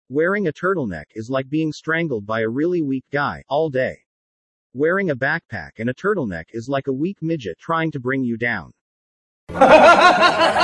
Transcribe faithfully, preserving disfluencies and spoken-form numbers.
Wearing a turtleneck is like being strangled by a really weak guy, all day. Wearing a backpack and a turtleneck is like a weak midget trying to bring you down.